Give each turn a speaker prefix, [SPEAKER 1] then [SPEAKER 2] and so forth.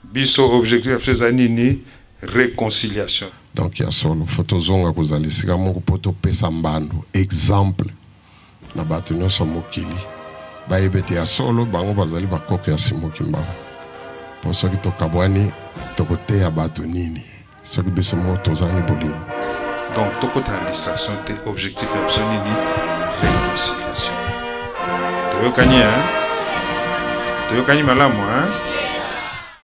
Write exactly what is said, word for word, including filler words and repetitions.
[SPEAKER 1] Biso objectif c'est nini réconciliation.
[SPEAKER 2] Donc ya solo photo zonga kozali sika mongo poto pesa mbando exemple na bato nyonso mokili bayebete ya solo bango bazali bakoko ya simoki mbango po soki tokabwani tokoteya bato nini soki biso mo tozali bolimo.
[SPEAKER 1] Donc tokota distraction te objectif ya biso nini réconciliation. Toyokani hein toyokani malamu hein